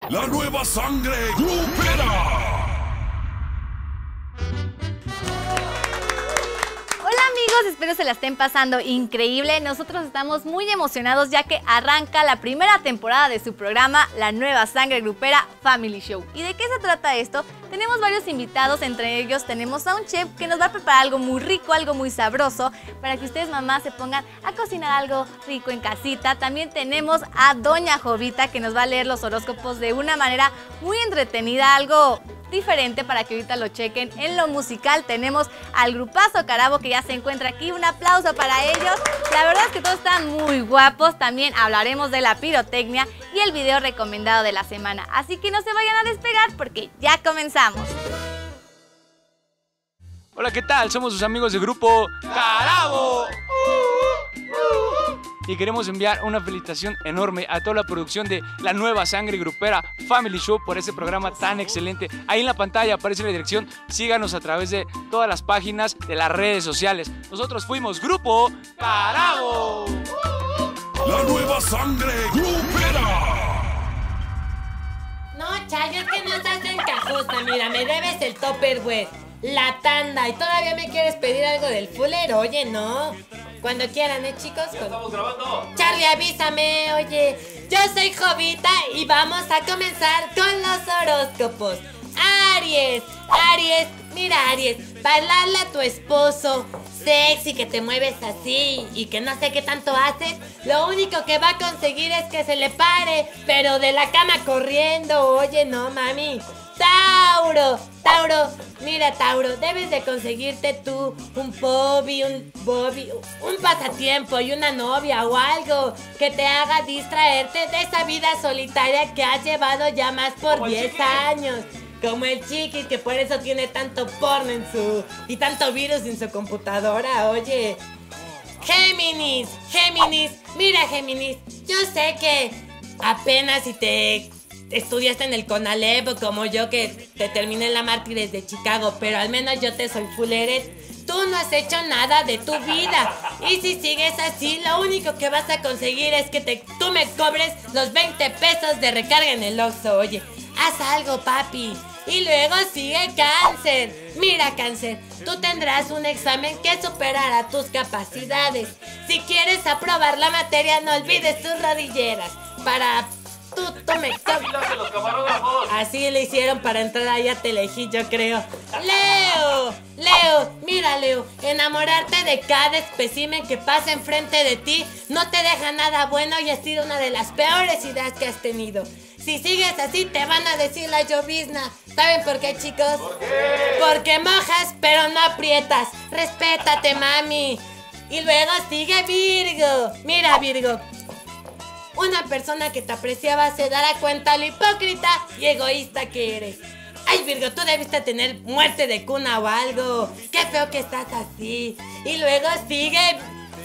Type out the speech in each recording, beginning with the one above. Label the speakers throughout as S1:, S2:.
S1: La nueva sangre grupera.
S2: Hola amigos, espero se la estén pasando increíble. Nosotros estamos muy emocionados ya que arranca la primera temporada de su programa La Nueva Sangre Grupera Family Show. ¿Y de qué se trata esto? Tenemos varios invitados, entre ellos tenemos a un chef que nos va a preparar algo muy rico, algo muy sabroso, para que ustedes mamás se pongan a cocinar algo rico en casita. También tenemos a Doña Jovita que nos va a leer los horóscopos de una manera muy entretenida, algo diferente para que ahorita lo chequen. En lo musical tenemos al grupazo Carabo que ya se encuentra aquí. Un aplauso para ellos. La verdad es que todos están muy guapos. También hablaremos de la pirotecnia y el video recomendado de la semana. Así que no se vayan a despegar porque ya comenzamos.
S3: Hola, ¿qué tal? Somos sus amigos del grupo Carabo. Y queremos enviar una felicitación enorme a toda la producción de La Nueva Sangre Grupera Family Show por este programa tan excelente. Ahí en la pantalla aparece la dirección. Síganos a través de todas las páginas de las redes sociales. Nosotros fuimos Grupo Carabo.
S1: La Nueva Sangre Grupera.
S4: No, Chayo, es que no estás en cajusta. Mira, me debes el Tupperware, la tanda y todavía me quieres pedir algo del Fuller. Oye, no. Cuando quieran, chicos.
S5: Ya estamos grabando.
S4: Charlie, avísame, oye. Yo soy Jovita y vamos a comenzar con los horóscopos. Aries, Aries, mira Aries, bailarle a tu esposo sexy, que te mueves así y que no sé qué tanto haces, lo único que va a conseguir es que se le pare, pero de la cama corriendo. Oye, no, mami. Tauro, Tauro, mira Tauro, debes de conseguirte tú un hobby, un pasatiempo y una novia o algo que te haga distraerte de esa vida solitaria que has llevado ya más por 10 años. Como el Chiquis, que por eso tiene tanto porno y tanto virus en su computadora. Oye, Géminis, Géminis, mira Géminis, yo sé que apenas si te estudiaste en el Conalep o como yo que te terminé en la Mártires de Chicago, pero al menos yo te soy fulleret. Tú no has hecho nada de tu vida y si sigues así, lo único que vas a conseguir es que tú me cobres los 20 pesos de recarga en el Oxxo. Oye, haz algo, papi. Y luego sigue Cáncer. Mira, Cáncer, tú tendrás un examen que superará tus capacidades. Si quieres aprobar la materia, no olvides tus rodilleras. Así le hicieron para entrar ahí a Telehit, yo creo. Leo, Leo, mira Leo, enamorarte de cada espécimen que pasa enfrente de ti no te deja nada bueno y ha sido una de las peores ideas que has tenido. Si sigues así te van a decir la llovizna. ¿Saben por qué, chicos?
S5: ¿Por qué?
S4: Porque mojas pero no aprietas. Respétate, mami. Y luego sigue Virgo. Mira, Virgo, una persona que te apreciaba se dará cuenta lo hipócrita y egoísta que eres. Ay, Virgo, tú debiste tener muerte de cuna o algo. Qué feo que estás así. Y luego sigue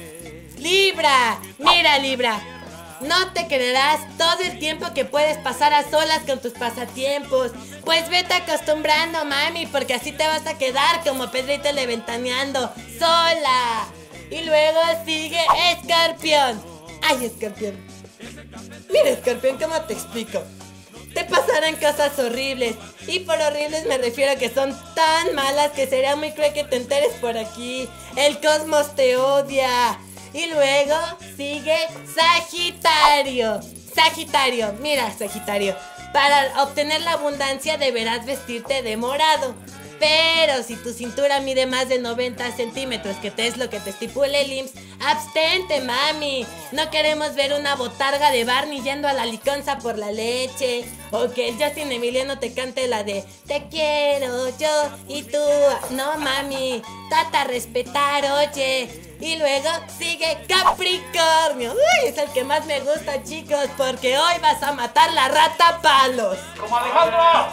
S4: Libra. Mira, Libra, no te creerás todo el tiempo que puedes pasar a solas con tus pasatiempos. Pues vete acostumbrando, mami, porque así te vas a quedar como Pedrito le ventaneando, sola. Y luego sigue Escorpión. Ay, Escorpión, mira, Escorpión, ¿cómo te explico? Te pasarán cosas horribles. Y por horribles me refiero a que son tan malas que sería muy cruel que te enteres por aquí. El cosmos te odia. Y luego sigue Sagitario. Sagitario, mira Sagitario, para obtener la abundancia deberás vestirte de morado. Pero si tu cintura mide más de 90 centímetros, que es lo que te estipula el IMSS, abstente, mami. No queremos ver una botarga de Barney yendo a la liconza por la leche. O que el Justin Emiliano te cante la de te quiero yo y tú. No, mami, trata a respetar, oye. Y luego sigue Capricornio. Uy, es el que más me gusta, chicos, porque hoy vas a matar la rata a palos.
S5: ¡Como Alejandro!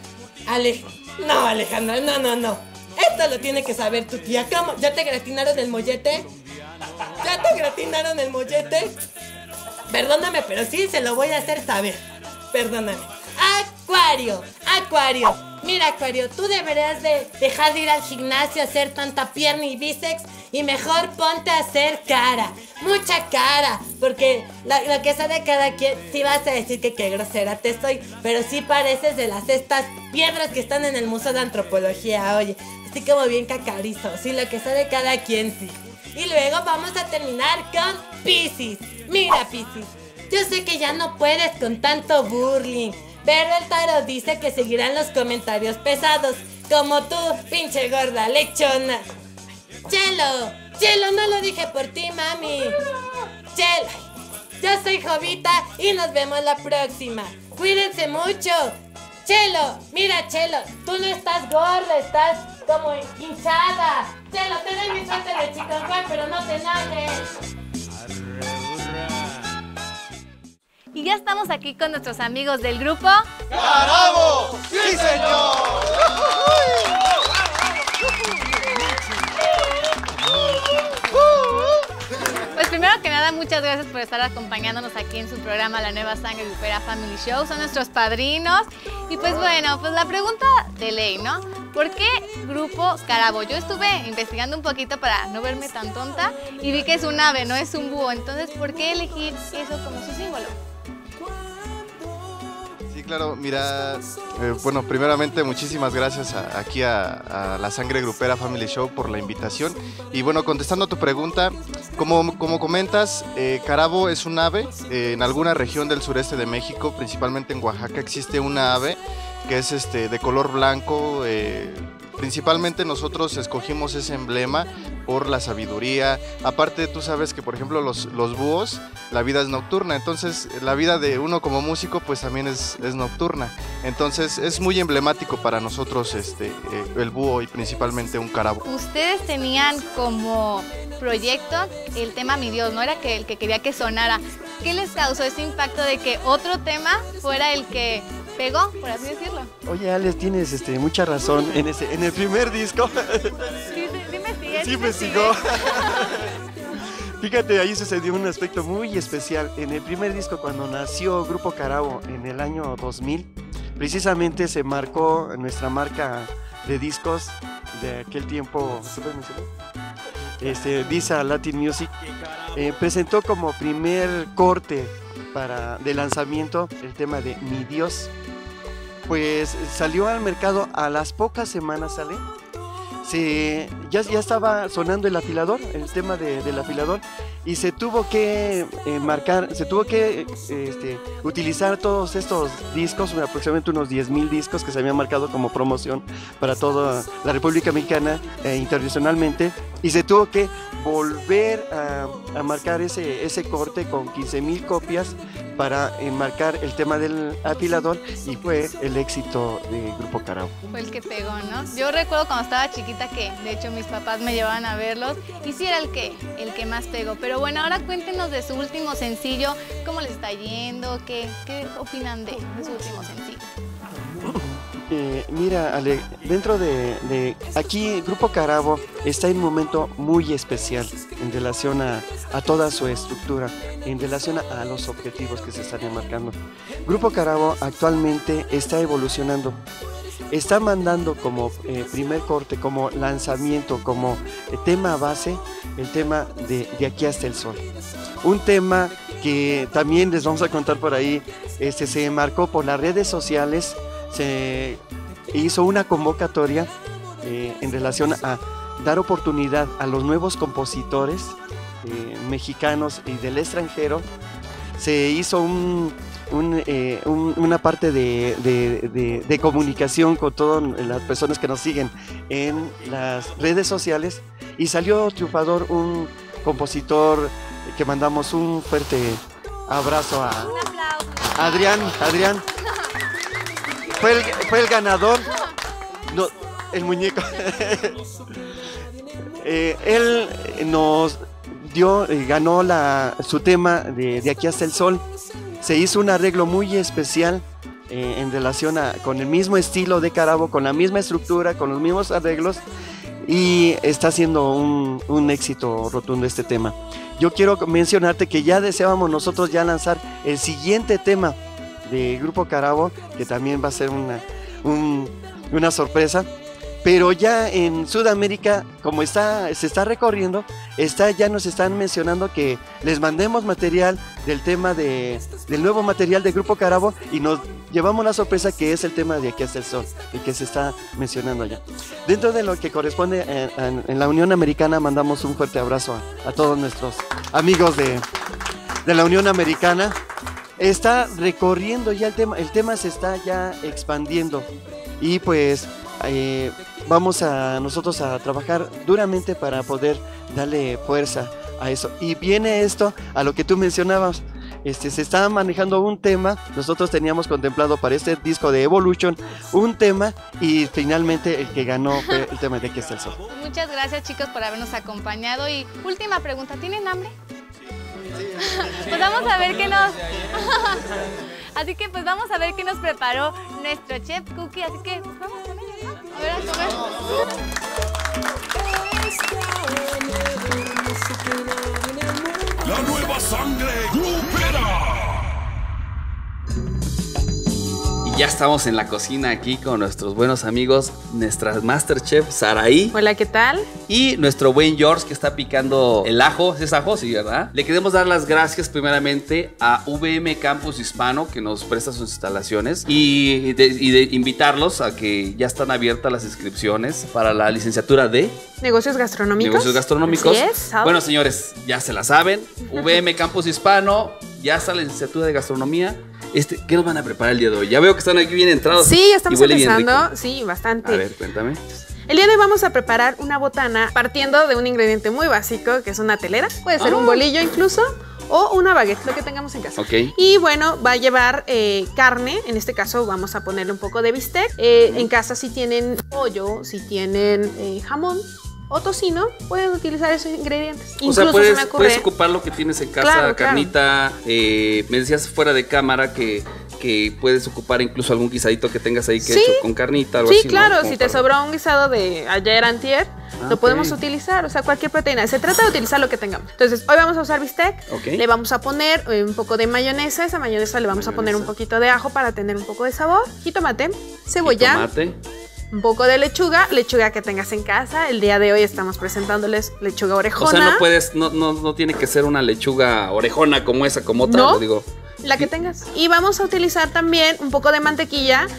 S4: No, Alejandra, no. Esto lo tiene que saber tu tía. ¿Cómo? ¿Ya te gratinaron el mollete? ¿Ya te gratinaron el mollete? Perdóname, pero sí se lo voy a hacer saber. Perdóname. Acuario, Acuario. Mira, Acuario, tú deberías de dejar de ir al gimnasio a hacer tanta pierna y bíceps y mejor ponte a hacer cara, mucha cara, porque lo que sea de cada quien, sí vas a decir que qué grosera te estoy, pero sí pareces de estas piedras que están en el Museo de Antropología, oye, así como bien cacarizo, sí, lo que sea de cada quien, sí. Y luego vamos a terminar con Piscis. Mira, Piscis, yo sé que ya no puedes con tanto bullying, pero el tarot dice que seguirán los comentarios pesados, como tú, pinche gorda lechona. Chelo, no lo dije por ti, mami. Chelo, yo soy Jovita y nos vemos la próxima. Cuídense mucho. Chelo, mira, Chelo, tú no estás gorda, estás como hinchada. Chelo, te doy mi suerte de chikungunya, pero no te enojes.
S2: Y ya estamos aquí con nuestros amigos del grupo
S6: ¡Carabo! ¡Sí, señor!
S2: Pues primero que nada, muchas gracias por estar acompañándonos aquí en su programa La Nueva Sangre Grupera Family Show. Son nuestros padrinos. Y pues bueno, pues la pregunta de ley, ¿no? ¿Por qué Grupo Carabo? Yo estuve investigando un poquito para no verme tan tonta y vi que es un ave, no es un búho. Entonces, ¿por qué elegir eso como su símbolo?
S6: Sí, claro, mira, bueno, primeramente muchísimas gracias aquí a La Sangre Grupera Family Show por la invitación. Y bueno, contestando a tu pregunta, como comentas, Carabo es un ave. En alguna región del sureste de México, principalmente en Oaxaca, existe una ave que es de color blanco. Principalmente nosotros escogimos ese emblema por la sabiduría. Aparte, tú sabes que, por ejemplo, los búhos, la vida es nocturna. Entonces, la vida de uno como músico, pues también es nocturna. Entonces, es muy emblemático para nosotros el búho y principalmente un carabo.
S2: Ustedes tenían como proyecto el tema Mi Dios, ¿no? Era el que quería que sonara. ¿Qué les causó ese impacto de que otro tema fuera el que pegó, por así decirlo?
S7: Oye, Alex, tienes mucha razón. En el primer disco.
S2: Sí,
S7: investigó. Fíjate, ahí sucedió un aspecto muy especial. En el primer disco, cuando nació Grupo Carabo en el año 2000, precisamente se marcó nuestra marca de discos de aquel tiempo. ¿Se puede mencionar? Disa Latin Music presentó como primer corte de lanzamiento el tema de Mi Dios. Pues salió al mercado a las pocas semanas, ya estaba sonando el afilador, el tema del afilador, y se tuvo que utilizar todos estos discos, aproximadamente unos 10,000 discos que se habían marcado como promoción para toda la República Mexicana e internacionalmente, y se tuvo que volver a marcar ese corte con 15,000 copias para enmarcar el tema del afilador, y fue el éxito de Grupo Carabo.
S2: Fue el que pegó, ¿no? Yo recuerdo cuando estaba chiquita que de hecho mis papás me llevaban a verlos y sí era el que más pegó. Pero bueno, ahora cuéntenos de su último sencillo, cómo les está yendo, qué opinan de su último sencillo.
S7: Mira, Ale, dentro de aquí Grupo Carabo está en un momento muy especial en relación a toda su estructura, en relación a los objetivos que se están enmarcando. Grupo Carabo actualmente está evolucionando, está mandando como primer corte, como lanzamiento, como tema base, el tema de Aquí hasta el Sol. Un tema que también les vamos a contar por ahí, se marcó por las redes sociales. Se hizo una convocatoria en relación a dar oportunidad a los nuevos compositores mexicanos y del extranjero. Se hizo una parte de comunicación con todas las personas que nos siguen en las redes sociales, y salió triunfador un compositor que mandamos un fuerte abrazo a Adrián. Fue el ganador, no, el muñeco. Él nos ganó su tema de Aquí hasta el Sol. Se hizo un arreglo muy especial en relación con el mismo estilo de Carabo, con la misma estructura, con los mismos arreglos, y está siendo un éxito rotundo este tema. Yo quiero mencionarte que ya deseábamos nosotros ya lanzar el siguiente tema de Grupo Carabo, que también va a ser una sorpresa, Pero ya en Sudamérica, como se está recorriendo, ya nos están mencionando que les mandemos material del tema del nuevo material de Grupo Carabo y nos llevamos la sorpresa que es el tema de Aquí hasta el Sol, el que se está mencionando allá. Dentro de lo que corresponde en la Unión Americana, mandamos un fuerte abrazo a todos nuestros amigos de la Unión Americana. Está recorriendo ya el tema se está ya expandiendo y pues vamos nosotros a trabajar duramente para poder darle fuerza a eso. Y viene esto a lo que tú mencionabas. Se está manejando un tema, nosotros teníamos contemplado para este disco de Evolution un tema y finalmente el que ganó fue el tema de Aquí está el Sol.
S2: Muchas gracias, chicos, por habernos acompañado. Y última pregunta, ¿tienen hambre? Pues vamos a ver qué nos... Así que pues vamos a ver qué nos preparó nuestro chef Cookie, así que pues vamos con ello, ¿no? A ver, a comer.
S1: La nueva sangre grupera.
S8: Ya estamos en la cocina aquí con nuestros buenos amigos, nuestra Masterchef Saraí.
S9: Hola, ¿qué tal?
S8: Y nuestro buen George que está picando el ajo. ¿Es ajo? Sí, ¿verdad? Le queremos dar las gracias primeramente a VM Campus Hispano que nos presta sus instalaciones y de invitarlos a que ya están abiertas las inscripciones para la licenciatura de
S9: Negocios gastronómicos.
S8: Negocios gastronómicos.
S9: Así es, ¿sabes?
S8: Bueno, señores, ya se la saben. VM Campus Hispano, ya está la licenciatura de gastronomía. ¿Qué nos van a preparar el día de hoy? Ya veo que están aquí bien entrados.
S9: Sí, ya estamos
S8: y huele bien
S9: empezando.
S8: rico.
S9: Sí, bastante.
S8: A ver, cuéntame.
S9: El día de hoy vamos a preparar una botana partiendo de un ingrediente muy básico, que es una telera. Puede ser un bolillo incluso, o una baguette, lo que tengamos en casa.
S8: Ok.
S9: Y bueno, va a llevar carne. En este caso vamos a ponerle un poco de bistec. En casa si tienen pollo, si tienen jamón o tocino, pueden utilizar esos ingredientes.
S8: O sea, puedes ocupar lo que tienes en casa,
S9: Claro,
S8: carnita. Me decías fuera de cámara que puedes ocupar incluso algún guisadito que tengas ahí que
S9: Sí.
S8: hecho con carnita, algo
S9: Sí,
S8: así, ¿no?
S9: claro,
S8: Como
S9: si te
S8: para-
S9: sobró un guisado de ayer antier, lo
S8: ok.
S9: podemos utilizar, o sea, cualquier proteína. Se trata de utilizar lo que tengamos. Entonces, hoy vamos a usar bistec,
S8: Ok.
S9: le vamos a poner un poco de mayonesa, esa mayonesa le vamos a poner un poquito de ajo para tener un poco de sabor, jitomate, cebolla,
S8: Tomate.
S9: un poco de lechuga que tengas en casa. El día de hoy estamos presentándoles lechuga orejona.
S8: O sea, no puedes, no tiene que ser una lechuga orejona como esa, como otra,
S9: No.
S8: lo digo.
S9: La que tengas. Y vamos a utilizar también un poco de mantequilla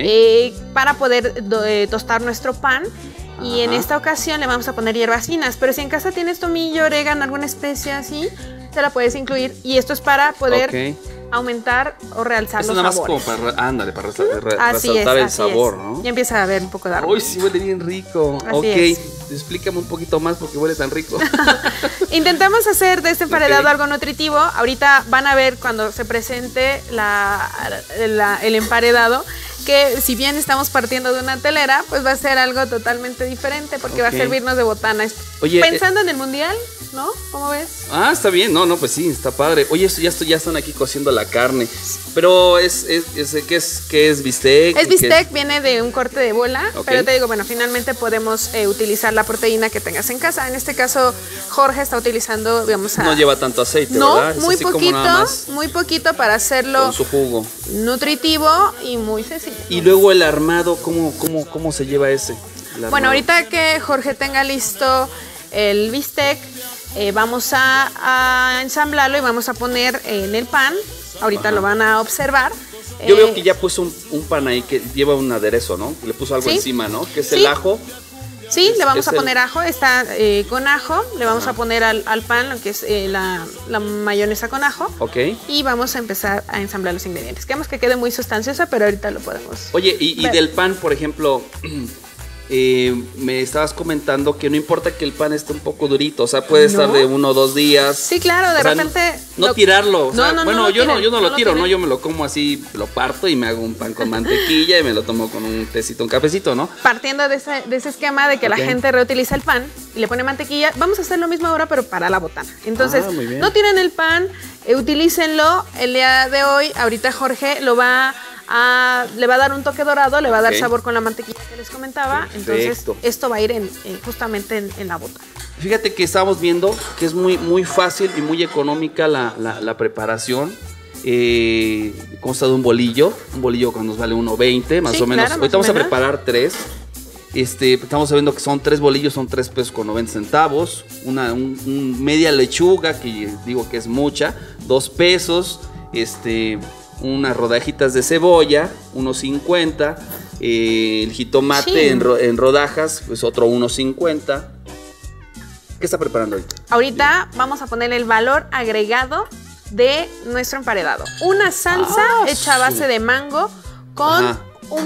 S9: para poder tostar nuestro pan. Y en
S8: Ajá.
S9: esta ocasión le vamos a poner hierbas finas. Pero si en casa tienes tomillo, orégano, alguna especia así, te la puedes incluir. Y esto es para poder
S8: Ok.
S9: aumentar o realzar
S8: Eso
S9: los
S8: nada más
S9: sabores.
S8: como para, ándale, para
S9: Así
S8: resaltar
S9: es,
S8: el
S9: así
S8: sabor,
S9: es.
S8: ¿no?
S9: Ya empieza a haber un poco de aroma.
S8: Uy, sí huele bien rico.
S9: Así
S8: Ok,
S9: es.
S8: explícame un poquito más porque huele tan rico.
S9: Intentamos hacer de este emparedado
S8: Ok.
S9: algo nutritivo. Ahorita van a ver cuando se presente el emparedado que si bien estamos partiendo de una telera, pues va a ser algo totalmente diferente porque va a
S8: Ok.
S9: servirnos de botana.
S8: Oye,
S9: Pensando en el mundial, ¿no? ¿Cómo ves?
S8: Ah, está bien, no, pues sí, está padre. Oye, ya están aquí cociendo la carne. Pero ¿qué es bistec?
S9: Es bistec, viene de un corte de bola,
S8: Ok.
S9: pero te digo, bueno, finalmente podemos utilizar la proteína que tengas en casa. En este caso, Jorge está utilizando, digamos,
S8: No lleva tanto aceite,
S9: no,
S8: ¿verdad? Es
S9: muy
S8: así como
S9: poquito,
S8: nada más
S9: muy poquito para hacerlo
S8: con su jugo.
S9: nutritivo y muy sencillo.
S8: Y luego el armado, ¿cómo se lleva ese? El armado.
S9: Bueno, ahorita que Jorge tenga listo el bistec, vamos a ensamblarlo y vamos a poner en el pan. Ahorita lo van a observar.
S8: Yo veo que ya puso un pan ahí que lleva un aderezo, ¿no? Le puso algo
S9: Sí.
S8: encima, ¿no? Que es
S9: Sí.
S8: el ajo.
S9: Sí, le vamos
S8: es
S9: a
S8: el-
S9: poner ajo, está con ajo, le vamos a poner al pan lo que es la mayonesa con ajo.
S8: Ok.
S9: Y vamos a empezar a ensamblar los ingredientes. Queremos que quede muy sustanciosa, pero ahorita lo podemos.
S8: Oye, y
S9: ver.
S8: del pan, por ejemplo, me estabas comentando que no importa que el pan esté un poco durito, o sea, puede estar de 1 o 2 días.
S9: Sí, claro, de
S8: O sea,
S9: repente.
S8: no tirarlo. O sea,
S9: No,
S8: bueno,
S9: lo
S8: yo
S9: tiren,
S8: no lo tiro,
S9: tiren.
S8: ¿no? Yo me lo como así, lo parto y me hago un pan con mantequilla y me lo tomo con un tecito, un cafecito, ¿no?
S9: Partiendo de ese esquema de que
S8: Ok.
S9: la gente reutiliza el pan y le pone mantequilla, vamos a hacer lo mismo ahora, pero para la botana. Entonces,
S8: Ah, muy bien.
S9: no tiren el pan, utilícenlo. El día de hoy, ahorita Jorge le va a dar un toque dorado, le va a dar
S8: Ok.
S9: sabor con la mantequilla que les comentaba. Entonces,
S8: Perfecto.
S9: esto va a ir justamente en la botana.
S8: Fíjate que estábamos viendo que es muy fácil y muy económica la preparación. Consta de un bolillo que nos vale 1.20 más
S9: Sí,
S8: o menos.
S9: claro, más
S8: Ahorita
S9: o
S8: vamos a
S9: menos.
S8: preparar 3. Estamos viendo que son 3 bolillos, son 3 pesos con 90 centavos. Media lechuga, que digo que es mucha, 2 pesos. Unas rodajitas de cebolla, 1.50. El jitomate
S9: Sí.
S8: en rodajas, pues otro 1.50. ¿Qué está preparando ahorita?
S9: Ahorita vamos a poner el valor agregado de nuestro emparedado. Una salsa hecha a base de mango con
S8: Ajá.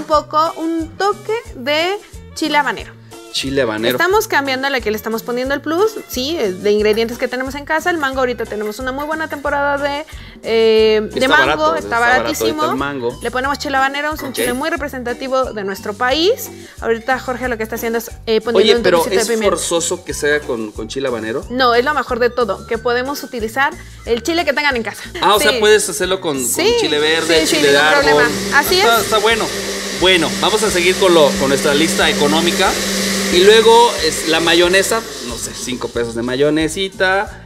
S9: un toque de chile habanero.
S8: Chile habanero.
S9: Estamos cambiando la que le estamos poniendo el plus, sí, de ingredientes que tenemos en casa. El mango ahorita tenemos una muy buena temporada de mango,
S8: barato,
S9: está
S8: barato
S9: baratísimo.
S8: ahorita el mango.
S9: Le ponemos chile habanero, es un
S8: Ok.
S9: chile muy representativo de nuestro país. Ahorita Jorge lo que está haciendo es poniendo
S8: Oye,
S9: un
S8: pero
S9: toquecito de
S8: ¿es
S9: pimienta.
S8: forzoso que sea con chile habanero?
S9: No, es lo mejor de todo, que podemos utilizar el chile que tengan en casa.
S8: Ah, o
S9: Sí.
S8: sea, puedes hacerlo con
S9: Sí,
S8: chile verde,
S9: sí,
S8: chile de
S9: ningún
S8: árbol.
S9: problema. Así es.
S8: Está bueno. Bueno, vamos a seguir con nuestra lista económica. Y luego es la mayonesa, no sé, 5 pesos de mayonesita.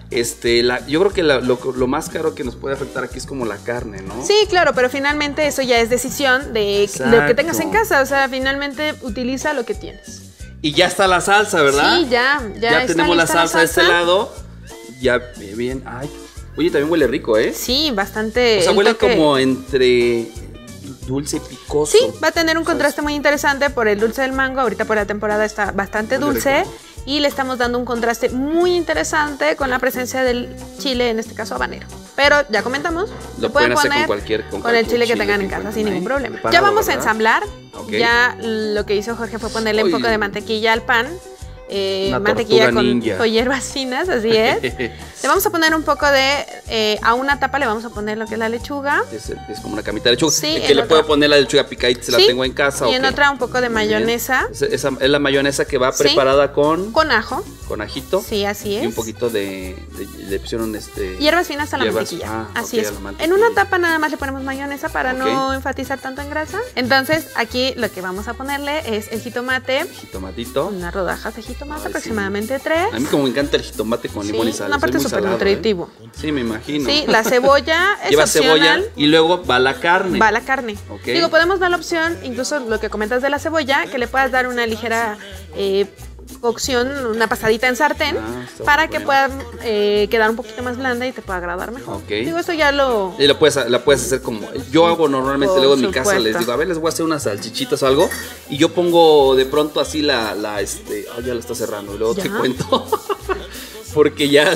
S8: Yo creo que lo más caro que nos puede afectar aquí es como la carne, ¿no?
S9: Sí, claro, pero finalmente eso ya es decisión de lo que tengas en casa. O sea, finalmente utiliza lo que tienes.
S8: Y ya está la salsa, ¿verdad?
S9: Sí, ya está
S8: tenemos la
S9: lista
S8: salsa de este lado. Ya, bien. Ay, oye, también huele rico, ¿eh?
S9: Sí, bastante.
S8: O sea,
S9: el
S8: huele
S9: toque.
S8: como entre dulce y picoso.
S9: Sí, va a tener un contraste muy interesante por el dulce del mango. Ahorita por la temporada está bastante
S8: Huele
S9: dulce.
S8: rico.
S9: Y le estamos dando un contraste muy interesante con la presencia del chile, en este caso habanero. Pero ya comentamos,
S8: Lo
S9: lo pueden
S8: pueden hacer
S9: poner
S8: con
S9: el
S8: cualquier
S9: chile que
S8: chile
S9: tengan
S8: que
S9: en casa
S8: encuentren
S9: sin
S8: ahí.
S9: ningún problema.
S8: Preparado,
S9: Ya vamos a
S8: ¿verdad?
S9: ensamblar.
S8: Ok.
S9: Ya lo que hizo Jorge fue ponerle un
S8: Uy.
S9: poco de mantequilla al pan.
S8: Una
S9: Mantequilla
S8: tortuga ninja.
S9: con hierbas finas, así es. Le vamos a poner un poco de, a una tapa le vamos a poner lo que es la lechuga.
S8: Es como una camita de lechuga.
S9: Sí,
S8: El
S9: en
S8: que le
S9: otra-
S8: puedo poner la lechuga picadita si la
S9: Sí,
S8: tengo en casa.
S9: y en
S8: ok.
S9: otra un poco de
S8: Muy bien.
S9: mayonesa.
S8: Esa es la mayonesa que va
S9: Sí.
S8: preparada con
S9: Ajo.
S8: ajito.
S9: Sí, así es.
S8: Y un poquito le pusieron
S9: Hierbas finas a la
S8: hierbas-
S9: mantequilla.
S8: ah,
S9: Así
S8: ok,
S9: es.
S8: a la
S9: En
S8: mantequilla.
S9: una tapa nada más le ponemos mayonesa para
S8: Ok.
S9: no enfatizar tanto en grasa. Entonces, aquí lo que vamos a ponerle es el jitomate,
S8: Jitomatito.
S9: unas rodajas de jitomate,
S8: Ay,
S9: aproximadamente
S8: A
S9: 3.
S8: mí como me encanta el jitomate con limón y
S9: Sí,
S8: sal.
S9: una
S8: soy
S9: parte
S8: muy
S9: súper
S8: salado,
S9: nutritivo.
S8: Sí, me imagino.
S9: Sí, la cebolla es
S8: Lleva
S9: opcional.
S8: cebolla y luego va la carne.
S9: Va la carne.
S8: Ok.
S9: Digo, podemos dar la opción, incluso lo que comentas de la cebolla, que le puedas dar una ligera cocción, una pasadita en sartén,
S8: está
S9: para
S8: muy
S9: que
S8: bueno.
S9: pueda quedar un poquito más blanda y te pueda agradar mejor.
S8: Ok.
S9: Digo, esto ya lo...
S8: Y la puedes hacer como yo hago normalmente.
S9: Por
S8: Luego en mi casa
S9: supuesto.
S8: les digo, a ver, les voy a hacer unas salchichitas o algo. Y yo pongo de pronto así ay, ya la está cerrando. Y luego te
S9: ¿Ya?
S8: cuento. Porque ya.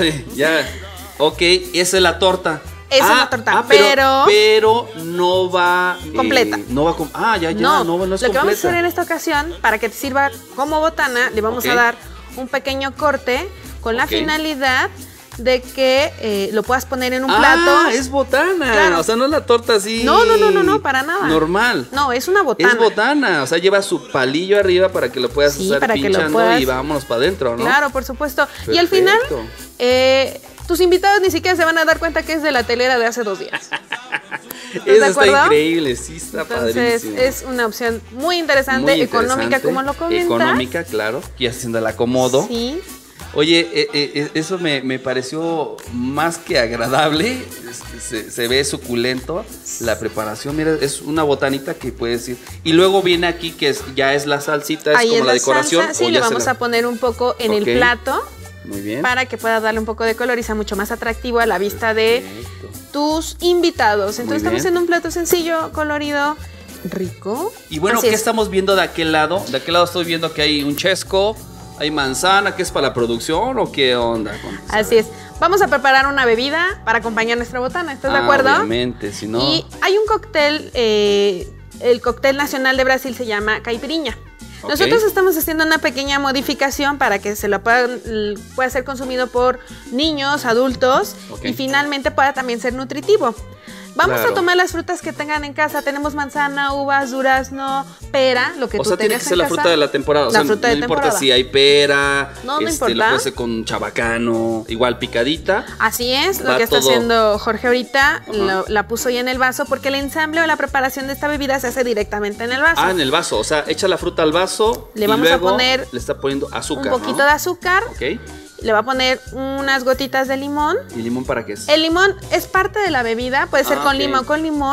S8: Ok, esa es la torta.
S9: Esa es la torta,
S8: pero no va
S9: Completa.
S8: No va ya,
S9: No,
S8: no es
S9: lo que vamos a
S8: completa.
S9: hacer en esta ocasión, para que te sirva como botana, le vamos
S8: Ok.
S9: a dar un pequeño corte con la
S8: Ok.
S9: finalidad de que lo puedas poner en un
S8: Ah,
S9: plato.
S8: es botana.
S9: Claro.
S8: O sea, no es la torta así.
S9: No, para nada.
S8: Normal.
S9: No, es una botana.
S8: Es botana, o sea, lleva su palillo arriba para que lo puedas
S9: Sí,
S8: estar
S9: para que lo
S8: pinchando
S9: puedas-
S8: y vámonos para adentro, ¿no?
S9: Claro, por supuesto. Y al final,
S8: Perfecto.
S9: tus invitados ni siquiera se van a dar cuenta que es de la telera de hace 2 días.
S8: Eso
S9: de
S8: está
S9: acuerdo?
S8: increíble, sí está
S9: Entonces,
S8: padrísimo.
S9: es una opción muy interesante,
S8: Muy
S9: económica,
S8: interesante,
S9: como lo comentas.
S8: Económica, claro, y haciendo el acomodo.
S9: Sí.
S8: Oye, eso me pareció más que agradable, se ve suculento la preparación, mira, es una botanita que puedes ir. Y luego viene aquí que ya es la salsita, es
S9: Ahí
S8: como
S9: es
S8: la decoración.
S9: salsa. Sí,
S8: o
S9: le
S8: ya se
S9: vamos
S8: la-
S9: a poner un poco en el
S8: Ok.
S9: plato
S8: Muy bien.
S9: para que pueda darle un poco de color y sea mucho más atractivo a la vista de
S8: Perfecto.
S9: tus invitados.
S8: Muy
S9: Entonces estamos
S8: bien.
S9: haciendo un plato sencillo, colorido, rico.
S8: Y bueno,
S9: Así
S8: ¿qué
S9: es.
S8: estamos viendo de aquel lado? De aquel lado estoy viendo que hay un chesco, hay manzana, ¿qué es para la producción o qué onda?
S9: Así es. Vamos a preparar una bebida para acompañar nuestra botana. ¿Estás de acuerdo?
S8: Obviamente, si no.
S9: Y hay un cóctel, el cóctel nacional de Brasil se llama caipirinha.
S8: Ok.
S9: Nosotros estamos haciendo una pequeña modificación para que pueda ser consumido por niños, adultos
S8: Ok.
S9: y finalmente pueda también ser nutritivo. Vamos
S8: Claro.
S9: a tomar las frutas que tengan en casa. Tenemos manzana, uvas, durazno, pera, lo que
S8: O
S9: tú
S8: sea, tiene
S9: tengas
S8: que ser
S9: en
S8: la
S9: casa.
S8: fruta de la temporada. O
S9: La
S8: sea,
S9: fruta
S8: no
S9: de
S8: importa
S9: temporada.
S8: si hay pera,
S9: No, no
S8: lo
S9: importa.
S8: puede ser con chabacano, igual picadita.
S9: Así es, lo
S8: Va
S9: que está
S8: todo-
S9: haciendo Jorge ahorita,
S8: Ajá.
S9: la puso ahí en el vaso porque el ensamble o la preparación de esta bebida se hace directamente en el vaso.
S8: Ah, en el vaso, o sea, echa la fruta al vaso.
S9: Le
S8: y
S9: vamos a
S8: luego
S9: poner
S8: le está poniendo azúcar,
S9: un poquito
S8: ¿no?
S9: de azúcar,
S8: Ok.
S9: le va a poner unas gotitas de limón.
S8: ¿Y limón para qué es?
S9: El limón es parte de la bebida, puede ser
S8: Ah,
S9: con
S8: ok.
S9: lima o con limón.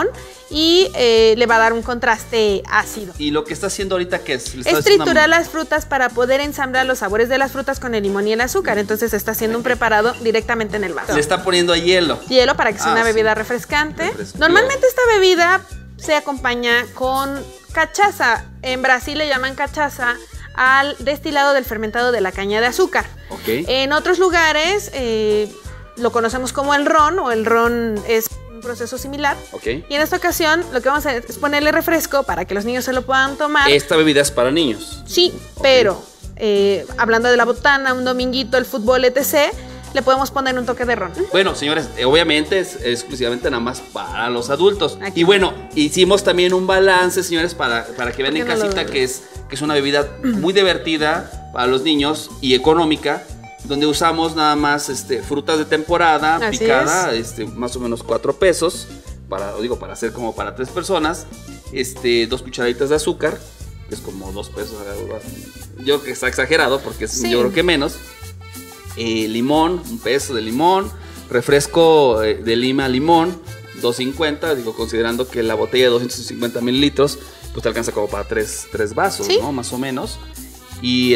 S9: y le va a dar un contraste ácido.
S8: Y lo que está haciendo ahorita, ¿qué es? Le está
S9: Es
S8: haciendo
S9: triturar las frutas para poder ensamblar los sabores de las frutas con el limón y el azúcar. Entonces está haciendo un preparado directamente en el vaso.
S8: Le está poniendo hielo.
S9: Hielo para que sea una bebida refrescante. Normalmente esta bebida se acompaña con cachaza. En Brasil le llaman cachaza al destilado del fermentado de la caña de azúcar.
S8: Ok.
S9: En otros lugares lo conocemos como el ron, o el ron es un proceso similar.
S8: Ok.
S9: Y en esta ocasión lo que vamos a hacer es ponerle refresco para que los niños se lo puedan tomar.
S8: Esta bebida es para niños.
S9: Sí, pero hablando de la botana, un dominguito, el fútbol, etc., le podemos poner un toque de ron.
S8: Bueno, señores, obviamente es exclusivamente nada más para los adultos.
S9: Aquí.
S8: Y bueno, hicimos también un balance, señores, para que vean en
S9: no lo
S8: casita
S9: veo?
S8: que es una bebida muy divertida para los niños y económica, donde usamos nada más frutas de temporada,
S9: Así
S8: picada, más o menos 4 pesos, para hacer como para 3 personas, 2 cucharaditas de azúcar, que es como 2 pesos, yo creo que está exagerado, porque
S9: Sí.
S8: yo creo que menos. Limón, 1 peso de limón, refresco de lima limón, 2.50, considerando que la botella de 250 mililitros, pues te alcanza como para 3 vasos,
S9: ¿Sí?
S8: ¿no? Más o menos. Y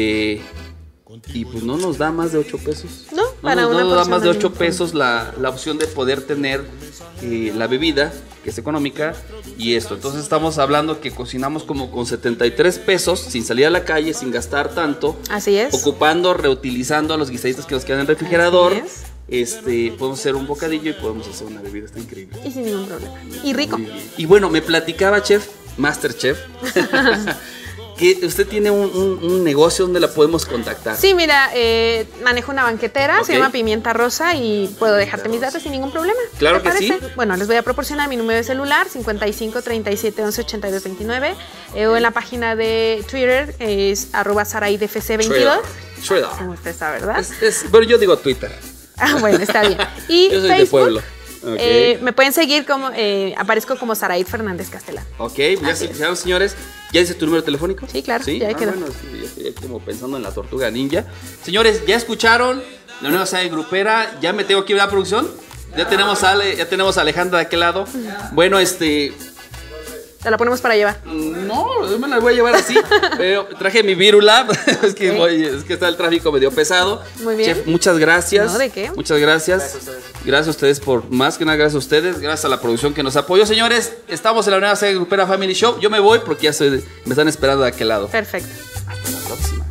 S8: y pues no nos da más de 8 pesos.
S9: No, para una
S8: nos da
S9: porción
S8: más de
S9: de
S8: 8
S9: limón.
S8: pesos la opción de poder tener la bebida, que es económica, y esto. Entonces estamos hablando que cocinamos como con 73 pesos, sin salir a la calle, sin gastar tanto,
S9: Así es.
S8: ocupando, reutilizando los guisaditos que nos quedan en el refrigerador.
S9: Así
S8: Podemos hacer un bocadillo y podemos hacer una bebida, está increíble.
S9: Y sin ningún problema. Y rico.
S8: Y bueno, me platicaba, chef, Master Chef, que usted tiene un negocio donde la podemos contactar.
S9: Sí, mira, manejo una banquetera,
S8: Ok.
S9: se llama Pimienta Rosa, y puedo dejarte mis datos sin ningún problema.
S8: Claro
S9: ¿Te
S8: que sí.
S9: parece? Bueno, les voy a proporcionar mi número de celular, 55 37 11 82 29, o en la página de Twitter, es @saraidfc22.
S8: Shredder.
S9: Muy fresa, ¿verdad?
S8: Bueno, yo digo Twitter.
S9: Ah, bueno, está bien. Y
S8: Yo soy
S9: Facebook,
S8: de pueblo. Ok.
S9: me pueden seguir como, aparezco como Saraid Fernández Castelán.
S8: Ok, pues ya se fijaron, señores. ¿Ya dice tu número telefónico?
S9: Sí, claro, ya quedó.
S8: Bueno, sí, yo estoy como pensando en la tortuga ninja. Señores, ¿ya escucharon la nueva saga grupera? ¿Ya me tengo que ir a la producción? Ya tenemos a Alejandra de aquel lado. Bueno,
S9: Te la ponemos para llevar.
S8: no, yo me la voy a llevar así. Pero traje mi Virulab. es que está el tráfico medio pesado.
S9: Muy bien.
S8: Chef, muchas gracias.
S9: No, ¿de qué?
S8: Muchas gracias. Gracias a ustedes más que nada, gracias a ustedes. Gracias a la producción que nos apoyó. Señores, estamos en la nueva saga grupera Family Show. Yo me voy porque ya me están esperando de aquel lado.
S9: Perfecto.
S8: Hasta la próxima.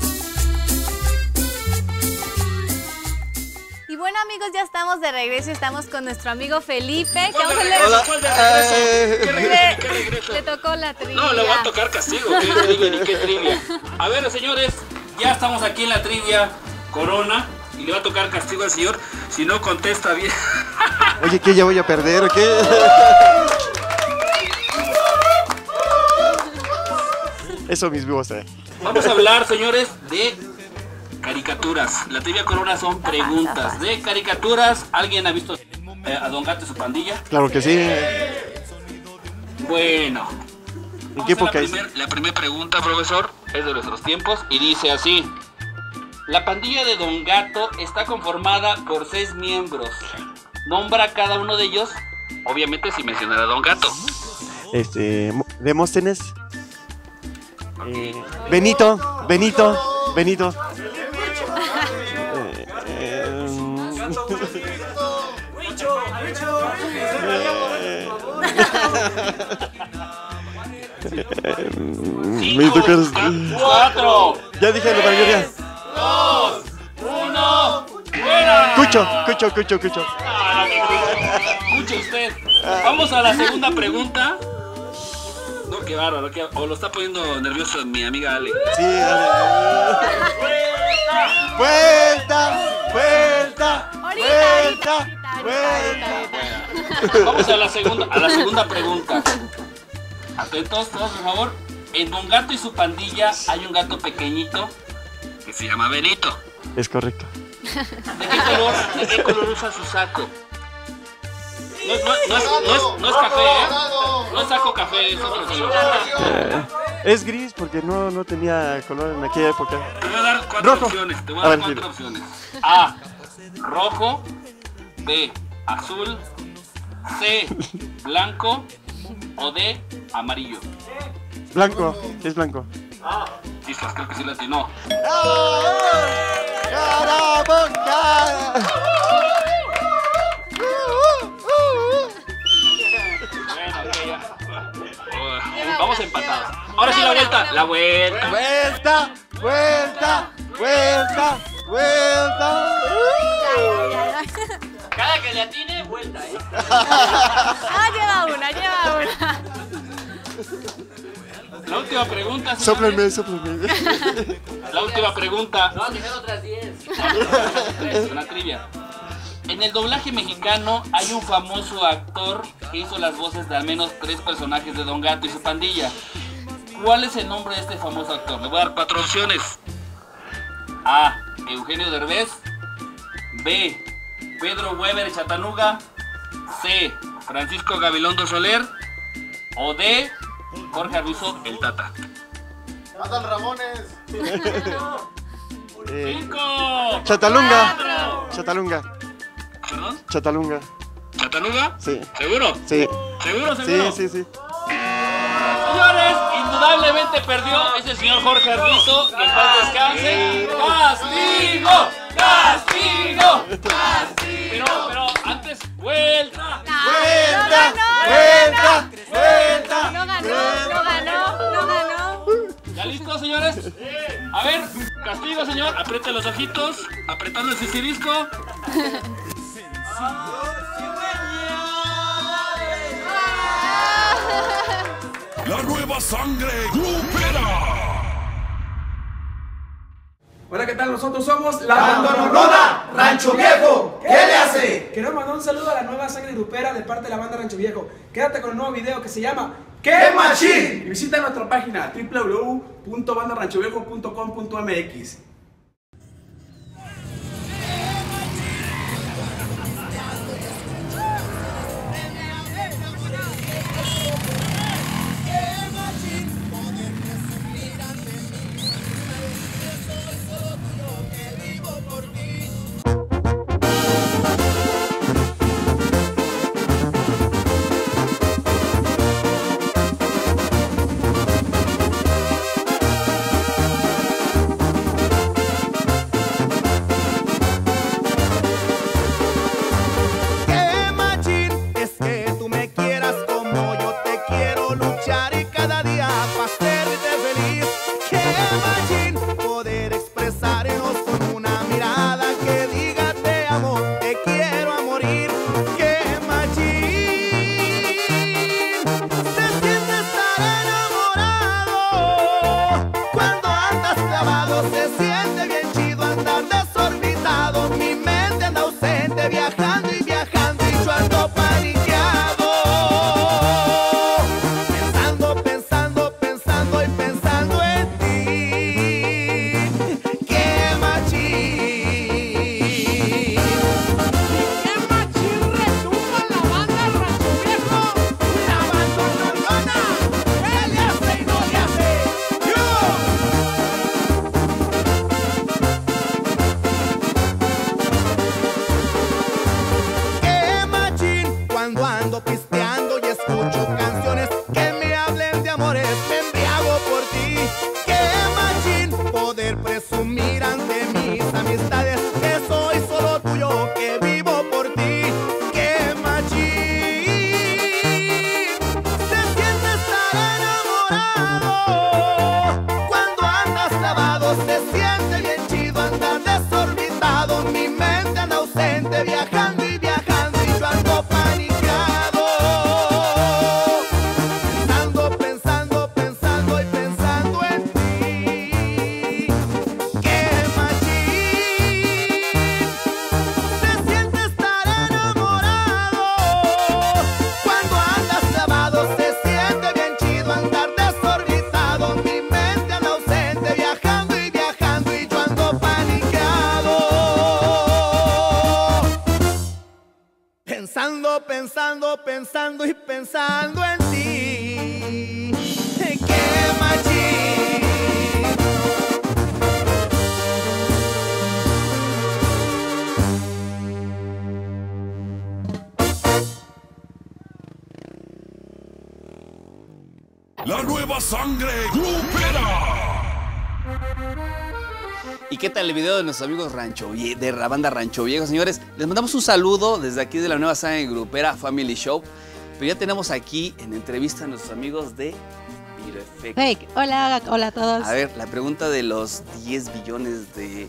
S2: Y bueno, amigos, ya estamos de regreso. Estamos con nuestro amigo Felipe. Que vamos a le tocó la trivia.
S5: No, le voy a tocar castigo. ¿Qué trivia? A ver, señores, ya estamos aquí en la trivia Corona y le va a tocar castigo al señor si no contesta bien.
S6: Oye, ¿qué? ¿Ya voy a perder o qué? Eso mismo,
S5: Vamos a hablar, señores, de caricaturas. La trivia Corona son preguntas de caricaturas. ¿Alguien ha visto a Don Gato y su pandilla?
S6: Claro que sí.
S5: Bueno.
S6: ¿En qué época es?
S5: La primera pregunta, profesor, es de nuestros tiempos y dice así. La pandilla de Don Gato está conformada por 6 miembros. Nombra a cada uno de ellos, obviamente sin mencionar a Don Gato.
S6: Demóstenes. Benito. Me toca.
S5: 4,
S6: Ya dije la mayoría.
S5: 2, 1, ¡fuera!
S6: Cucho.
S5: Ah, escuche usted. Vamos a la segunda pregunta. No, qué bárbaro. O lo está poniendo nervioso mi amiga Ale.
S6: Sí, dale. Vuelta.
S5: Vamos a la segunda pregunta. Atentos todos, por favor. En Don Gato y su pandilla hay un gato pequeñito que se llama Benito.
S6: Es correcto.
S5: ¿De qué color usa su saco? No es café, ¿eh? No es saco café, es otro color.
S6: Es gris porque no tenía color en aquella época.
S5: Te voy a dar 4
S6: Rojo.
S5: opciones. Te voy
S6: A
S5: a dar
S6: ver,
S5: 4
S6: dime.
S5: opciones. A, rojo. B, azul. C, blanco. o D, amarillo.
S7: Blanco, es blanco.
S5: Quizás, creo que sí latinó. Bueno, ok, ya. Vamos empatados. Ahora sí la vuelta. La vuelta.
S6: Vuelta, vuelta, vuelta, vuelta.
S5: Cada que le atine, vuelta,
S2: Lleva una.
S5: La última pregunta, señores.
S7: Sóplenme.
S5: La última pregunta.
S8: No, tienen otras 10.
S5: Es una trivia. En el doblaje mexicano hay un famoso actor que hizo las voces de al menos 3 personajes de Don Gato y su pandilla. ¿Cuál es el nombre de este famoso actor? Le voy a dar 4 opciones. A. Eugenio Derbez. B. Pedro Weber Chatanuga. C. Francisco Gabilondo Soler. O D. Jorge Arvizo, el Tata.
S6: Adal Ramones.
S5: 5.
S7: Chatalunga.
S5: 4.
S7: Chatalunga.
S5: ¿Perdón?
S7: Chatalunga.
S5: ¿Chatanuga?
S7: Sí.
S5: ¿Seguro?
S7: Sí.
S5: ¿Seguro?
S7: Sí.
S5: Señores, indudablemente perdió ese señor Jorge Arvizo. Que en paz descanse. ¡Castigo! ¡Castigo! Pero antes, vuelta.
S2: No ganó.
S5: ¿Ya listos, señores? A ver, castigo, señor. Apriete los ojitos. Apretando el sisirisco.
S1: La nueva sangre grupera.
S10: Hola, ¿qué tal? Nosotros somos
S11: La Bandononona Rancho Viejo. ¿Qué le hace?
S10: Queremos mandar un saludo a la nueva sangre grupera de parte de la banda Rancho Viejo. Quédate con el nuevo video que se llama
S11: ¡Qué machín!
S10: Y visita nuestra página www.bandaranchoviejo.com.mx.
S11: Pensando y pensando en ti. ¡Qué machín!
S1: sangre grupera.
S8: ¿Y qué tal el video de nuestros amigos de la banda Rancho Viejo, señores? Les mandamos un saludo desde aquí de la nueva sangre grupera Family Show. Pero ya tenemos aquí en entrevista a nuestros amigos de Pyroeffect.
S12: Hey, hola a todos.
S8: A ver, la pregunta de los 10 billones de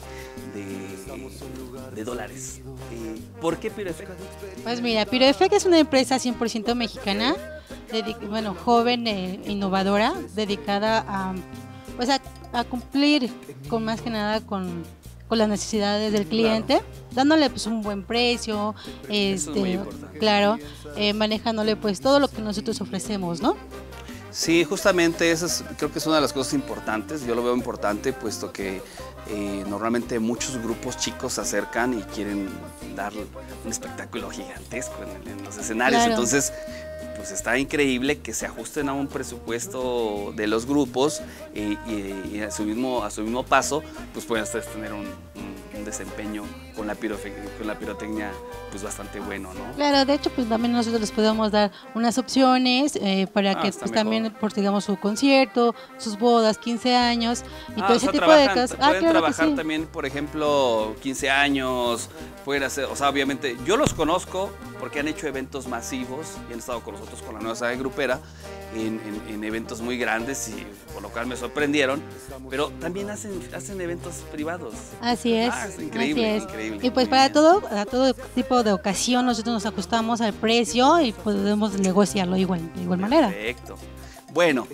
S8: dólares. ¿Por qué Pyroeffect?
S12: Pues mira, Pyroeffect es una empresa 100% mexicana, joven e innovadora, dedicada a cumplir con más que nada con las necesidades del cliente, dándole pues un buen precio,
S8: Eso es muy importante.
S12: claro, manejándole pues todo lo que nosotros ofrecemos, ¿no?
S8: Sí, justamente creo que es una de las cosas importantes. Yo lo veo importante puesto que normalmente muchos grupos chicos se acercan y quieren dar un espectáculo gigantesco en los escenarios.
S12: Claro.
S8: Entonces, pues está increíble que se ajusten a un presupuesto de los grupos y a su mismo paso, pues puedan ustedes tener un desempeño con la pirotecnia pues bastante bueno, ¿no?
S12: Claro, de hecho pues también nosotros les podemos dar unas opciones para que pues, también digamos su concierto, sus bodas, 15 años y todo ese tipo de cosas.
S8: Pueden
S12: Claro
S8: trabajar
S12: que sí.
S8: también, por ejemplo, 15 años, pueden hacer, o sea, obviamente, yo los conozco porque han hecho eventos masivos y han estado con nosotros con la nueva saga grupera en eventos muy grandes y por lo cual me sorprendieron, pero también hacen eventos privados.
S12: Así es,
S8: increíble,
S12: así es.
S8: increíble.
S12: Y pues a todo tipo de ocasión nosotros nos ajustamos al precio y podemos negociarlo de igual manera.
S8: Perfecto. Bueno,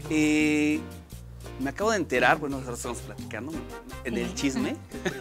S8: me acabo de enterar, bueno, ahora estamos platicando en el chisme,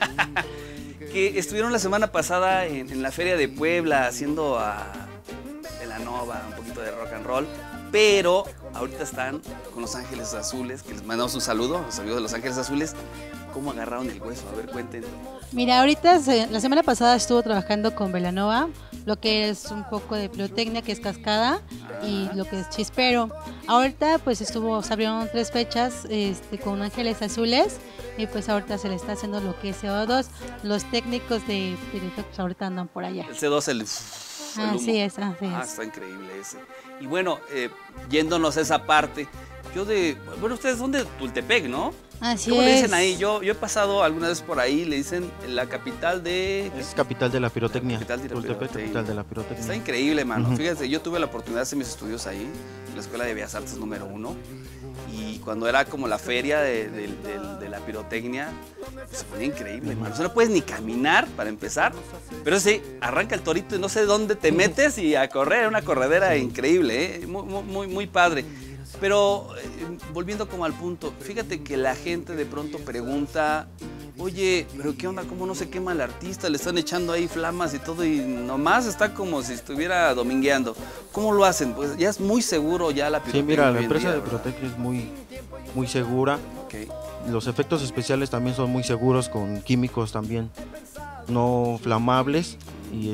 S8: que estuvieron la semana pasada en la Feria de Puebla haciendo de la Nova, un poquito de rock and roll, pero ahorita están con Los Ángeles Azules, que les mandamos un saludo a los amigos de Los Ángeles Azules. ¿Cómo agarraron el hueso? A ver, cuenten.
S12: Mira, ahorita la semana pasada estuvo trabajando con Belanova, lo que es un poco de pirotecnia, que es cascada, y lo que es chispero. Ahorita pues se abrieron 3 fechas con Ángeles Azules, y pues ahorita se le está haciendo lo que es CO2. Los técnicos de Pyroeffect pues ahorita andan por allá.
S8: El C2, el humo.
S12: Así es.
S8: Está increíble ese. Y bueno, yéndonos a esa parte, ustedes son de Tultepec, ¿no?
S12: Así
S8: ¿Cómo
S12: es.
S8: le dicen ahí? Yo he pasado alguna vez por ahí, le dicen la capital de...
S13: Es capital de la pirotecnia.
S8: Tultepec,
S13: capital de la pirotecnia.
S8: Está increíble, mano.
S13: Ujú.
S8: Fíjate, yo tuve la oportunidad de hacer mis estudios ahí, en la Escuela de Bellas Artes número 1, y cuando era como la feria de la pirotecnia, se ponía increíble, mano. O sea, no puedes ni caminar para empezar, pero sí, arranca el torito y no sé dónde te metes y a correr, una corredera increíble, ¿eh? Muy padre. Pero volviendo como al punto, fíjate que la gente de pronto pregunta, oye, pero ¿qué onda? ¿Cómo no se quema el artista? Le están echando ahí flamas y todo y nomás está como si estuviera domingueando. ¿Cómo lo hacen? Pues ya es muy seguro ya la pirotecnia.
S13: Sí, mira, la
S8: hoy en
S13: empresa
S8: día,
S13: de
S8: ¿verdad?
S13: pirotecnia es muy segura.
S8: Okay.
S13: Los efectos especiales también son muy seguros, con químicos también no flamables. Y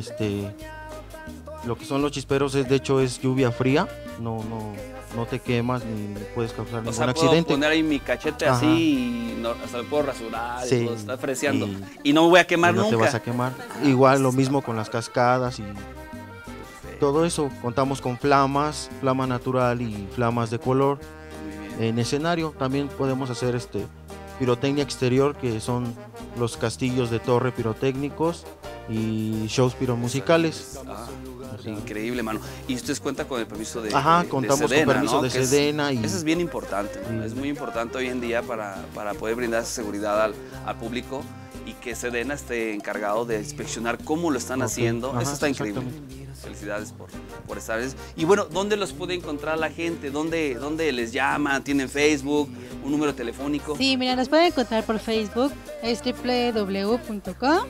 S13: lo que son los chisperos de hecho es lluvia fría, no te quemas ni puedes causar ningún
S8: puedo
S13: accidente.
S8: poner ahí mi cachete
S13: Ajá.
S8: así y hasta me puedo rasurar
S13: Sí,
S8: y todo, está freseando.
S13: y-
S8: Y no me voy a quemar
S13: Y no
S8: nunca.
S13: te vas a quemar. Igual lo mismo con las cascadas y todo eso. Contamos con flamas, flama natural y flamas de color. En escenario también podemos hacer pirotecnia exterior, que son los castillos de torre pirotécnicos y shows piromusicales.
S8: Increíble, mano. Y ustedes cuentan con el permiso de
S13: Ajá,
S8: de
S13: contamos con
S8: Sedena,
S13: permiso
S8: ¿no?
S13: de
S8: Que
S13: Sedena y-
S8: eso es bien importante, ¿no?
S13: Sí.
S8: Es muy importante hoy en día para poder brindar seguridad al público y que Sedena esté encargado de inspeccionar cómo lo están
S13: Ok,
S8: haciendo.
S13: ajá,
S8: Eso está increíble. Felicidades por estar. Y bueno, ¿dónde los puede encontrar la gente? ¿Dónde les llaman? ¿Tienen Facebook? ¿Un número telefónico?
S12: Sí, mira, nos pueden encontrar por Facebook, es www.com,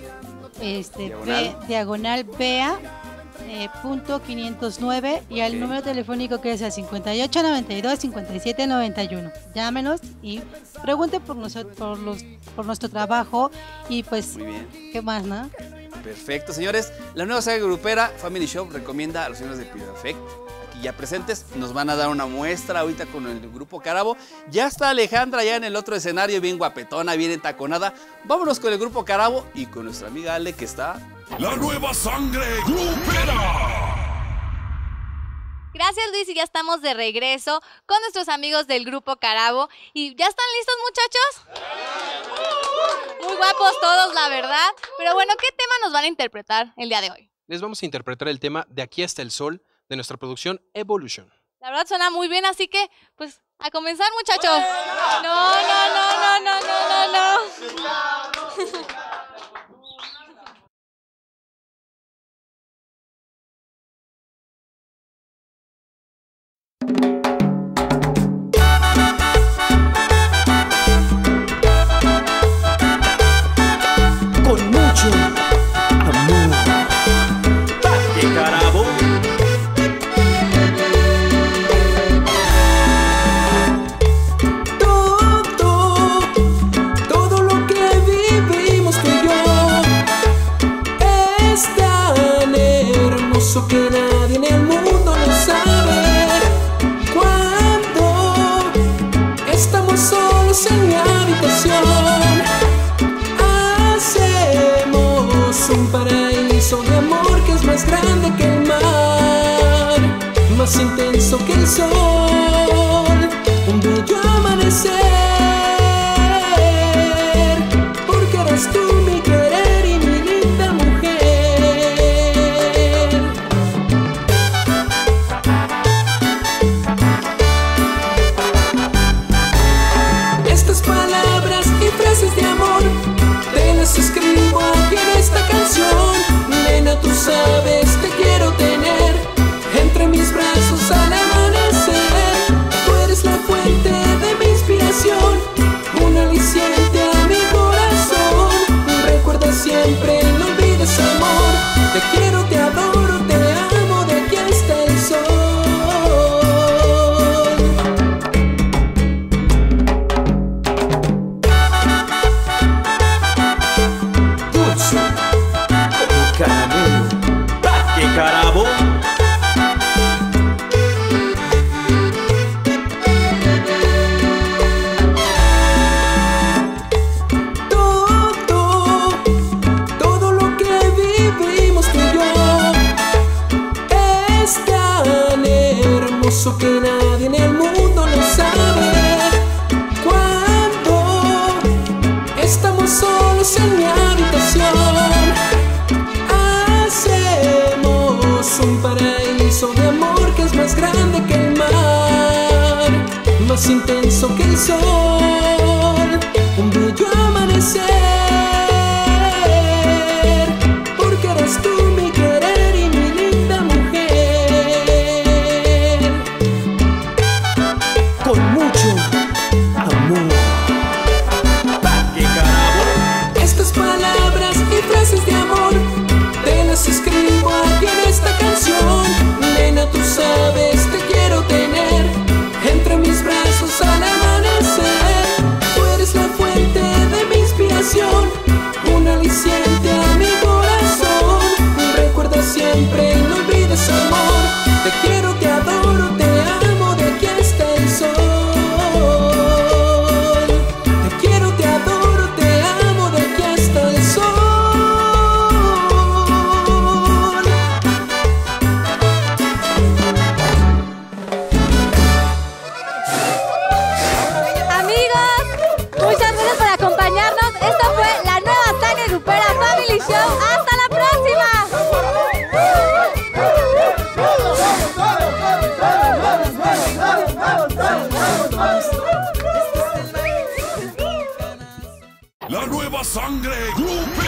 S12: diagonal BEA, punto 509 y al número telefónico que es el 58 92 57 91. Llámenos y pregunten por nuestro trabajo y pues,
S8: Muy bien.
S12: ¿qué más, no?
S8: Perfecto, señores. La nueva saga grupera Family Shop recomienda a los señores de Pyroeffect, aquí ya presentes. Nos van a dar una muestra ahorita con el grupo Carabo. Ya está Alejandra ya en el otro escenario, bien guapetona, bien entaconada. Vámonos con el grupo Carabo y con nuestra amiga Ale, que está...
S1: La nueva sangre grupera.
S2: Gracias, Luis, y ya estamos de regreso con nuestros amigos del Grupo Carabo. ¿Y ya están listos, muchachos? Muy guapos todos, la verdad. Pero bueno, ¿qué tema nos van a interpretar el día de hoy?
S14: Les vamos a interpretar el tema De aquí hasta el sol de nuestra producción Evolution.
S2: La verdad suena muy bien, así que, pues, a comenzar, muchachos. No.
S11: Con mucho amor. ¡Qué Carabo! Todo lo que vivimos tú y yo es tan hermoso que nadie en el mundo lo sabe. Cuando estamos solos en mi habitación, hacemos un paraíso de amor que es más grande que el mar, más intenso que el sol, un bello amanecer, porque eres tú mi querer y mi linda mujer. Estas palabras y frases de amor te las escribo aquí en esta canción. Nena, tú sabes, te quiero tener entre mis brazos al amanecer. Tú eres la fuente de mi inspiración, un aliciente a mi corazón. Recuerda siempre, no olvides amor, te quiero, te adoro, te amo, de aquí hasta el sol. Dulce como caramelo. ¡Qué Carabo! Todo lo que vivimos tú y yo es tan hermoso que nadie en el mundo lo sabe. Cuando estamos solos en mi habitación, hacemos un paraíso de amor que es más grande que el mar, más intenso que el sol, un bello amanecer, porque eres tú mi querer y mi linda mujer. Con mucho amor. ¡Qué Carabo! Estas palabras y frases de amor te las escribo aquí en esta canción. Nena, tú sabes, te quiero tener entre mis brazos al amanecer. Tú eres la fuente de mi inspiración, un aliciente a mi corazón. Recuerda siempre, no olvides amor, te quiero, te adoro, te amo, de aquí hasta el sol. Te quiero, te adoro, te amo, de aquí hasta el sol.
S2: Amigos, muchas gracias por acompañarnos. Esto fue la nueva Sangre Grupera Family Show. ¡Hasta la próxima!
S1: La nueva sangre grupera.